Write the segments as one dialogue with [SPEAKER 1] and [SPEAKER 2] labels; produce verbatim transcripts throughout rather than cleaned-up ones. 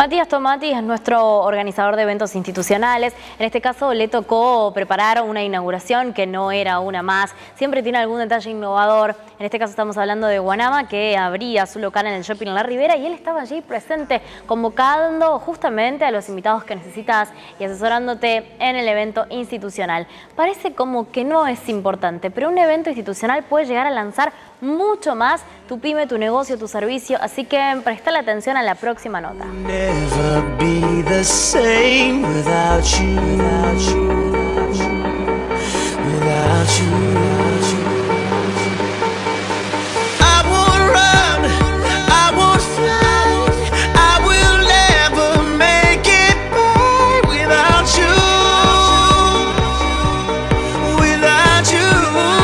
[SPEAKER 1] Matías Tomati es nuestro organizador de eventos institucionales. En este caso le tocó preparar una inauguración que no era una más. Siempre tiene algún detalle innovador. En este caso estamos hablando de Guanama, que abría su local en el Shopping La Ribera, y él estaba allí presente convocando justamente a los invitados que necesitas y asesorándote en el evento institucional. Parece como que no es importante, pero un evento institucional puede llegar a lanzar mucho más tu pyme, tu negocio, tu servicio, así que presta la atención a la próxima nota.
[SPEAKER 2] Never be the same without you, without you, without you. I won't run, I won't fly, I will never make it by without you, without you.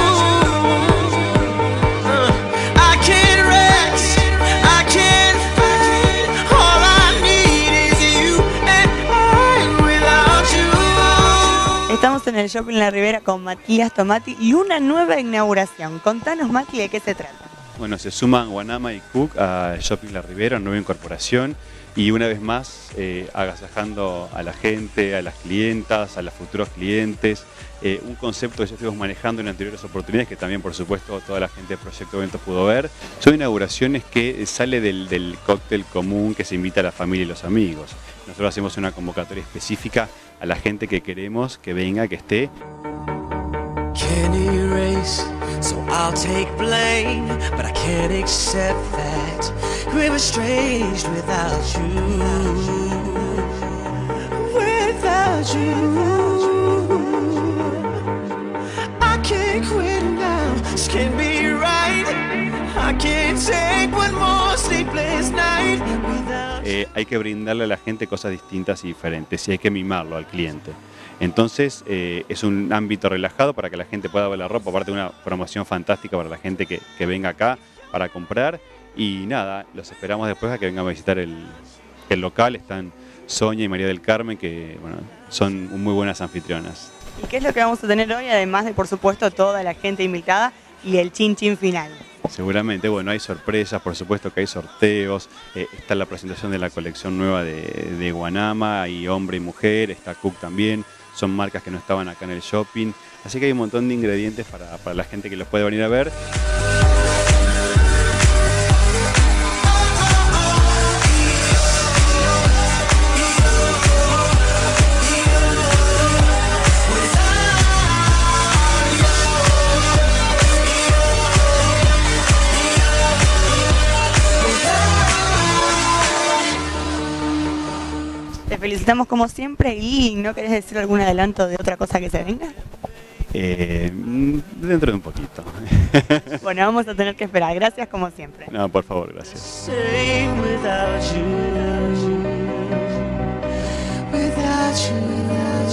[SPEAKER 2] Uh, I can't rest, I can't fight, all I need is you and I without you.
[SPEAKER 3] Estamos en el Shopping La Ribera con Matías Tomati y una nueva inauguración. Contanos, Mati, ¿de qué se trata?
[SPEAKER 4] Bueno, se suman Guanama y Cook a Shopping La Ribera, nueva incorporación, y una vez más eh, agasajando a la gente, a las clientas, a los futuros clientes, eh, un concepto que ya estuvimos manejando en anteriores oportunidades, que también por supuesto toda la gente de Proyecto Eventos pudo ver. Son inauguraciones que sale del, del cóctel común que se invita a la familia y los amigos. Nosotros hacemos una convocatoria específica a la gente que queremos que venga, que esté.
[SPEAKER 2] Can't erase, so I'll take blame, but I can't accept that we're estranged without you, without you. I can't quit now, this can't be right. I can't take one more sleepless night without you.
[SPEAKER 4] Eh, hay que brindarle a la gente cosas distintas y diferentes, y hay que mimarlo al cliente. Entonces eh, es un ámbito relajado para que la gente pueda ver la ropa, aparte de una promoción fantástica para la gente que, que venga acá para comprar. Y nada, los esperamos después a que vengan a visitar el, el local. Están Sonia y María del Carmen, que bueno, son muy buenas anfitrionas.
[SPEAKER 3] ¿Y qué es lo que vamos a tener hoy? Además de, por supuesto, toda la gente invitada y el chin chin final.
[SPEAKER 4] Seguramente, bueno, hay sorpresas, por supuesto que hay sorteos, eh, está la presentación de la colección nueva de, de Guanama, hay hombre y mujer, está Cook también, son marcas que no estaban acá en el shopping, así que hay un montón de ingredientes para, para la gente que los puede venir a ver.
[SPEAKER 3] Te felicitamos como siempre y ¿no querés decir algún adelanto de otra cosa que se venga?
[SPEAKER 4] Eh, dentro de un poquito.
[SPEAKER 3] Bueno, vamos a tener que esperar. Gracias como siempre.
[SPEAKER 4] No, por favor, gracias.
[SPEAKER 2] Same without you, without you, without you.